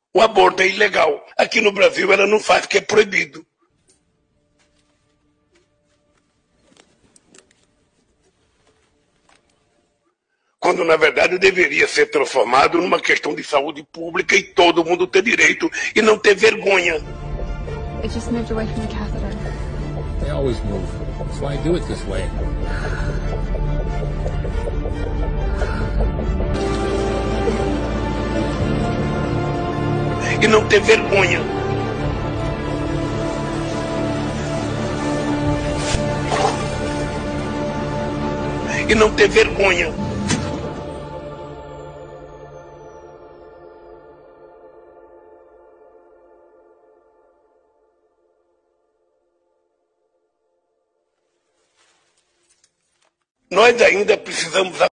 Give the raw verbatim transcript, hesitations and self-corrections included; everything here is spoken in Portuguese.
O aborto é ilegal. Aqui no Brasil ela não faz porque é proibido. Quando na verdade deveria ser transformado numa questão de saúde pública e todo mundo ter direito e não ter vergonha. It just moved away from the catheter. They always move. That's why I do it this way. E não ter vergonha. E não ter vergonha. Nós ainda precisamos